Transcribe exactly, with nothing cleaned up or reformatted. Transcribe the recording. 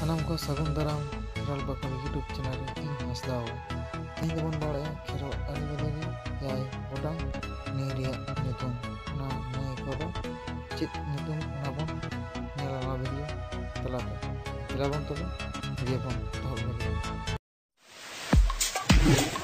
सानाम को सगुन दाराम खेराल बाखल यूट्यूब चैनल रे हंसदा तीन बन बाड़े खेराल आरी बदे याय गोटा नई रिया नितुम ना नई को चेत नितुम ना बन नेला वीडियो तलाते चला बन तो वीडियो बन